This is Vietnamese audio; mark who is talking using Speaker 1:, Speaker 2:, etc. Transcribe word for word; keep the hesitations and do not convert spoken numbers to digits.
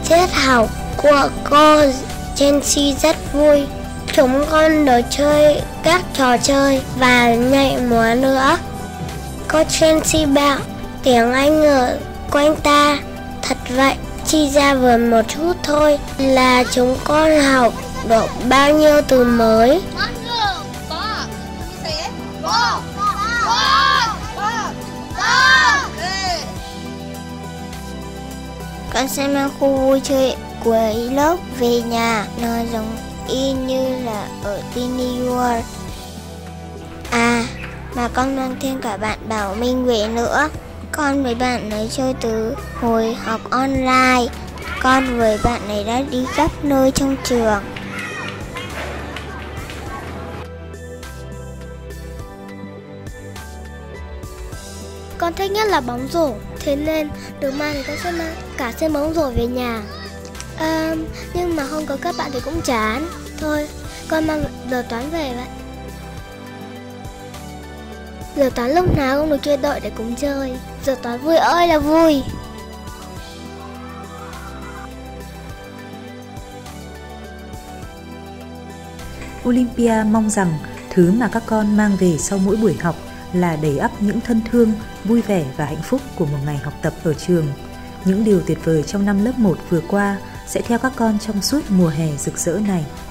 Speaker 1: tiết học của cô Chelsea rất vui. Chúng con được chơi các trò chơi và nhảy múa nữa. Cô Chelsea bảo tiếng Anh ở quanh ta. Thật vậy, chỉ ra vườn một chút thôi là chúng con học được bao nhiêu từ mới. Con sẽ mang khu vui chơi cuối lớp về nhà. Nó giống y như là ở Tiny World. À, mà con mang thêm cả bạn Bảo Minh về nữa. Con với bạn ấy chơi từ hồi học online. Con với bạn ấy đã đi khắp nơi trong trường. Con thích nhất là bóng rổ, thế nên được mai thì con sẽ mang cả sân bóng rổ về nhà. À, nhưng mà không có các bạn thì cũng chán. Thôi, con mang giờ toán về vậy. Giờ toán lúc nào cũng được chơi đội để cùng chơi. Giờ toán vui ơi là vui.
Speaker 2: Olympia mong rằng thứ mà các con mang về sau mỗi buổi học là đầy ắp những thân thương, vui vẻ và hạnh phúc của một ngày học tập ở trường. Những điều tuyệt vời trong năm lớp một vừa qua sẽ theo các con trong suốt mùa hè rực rỡ này.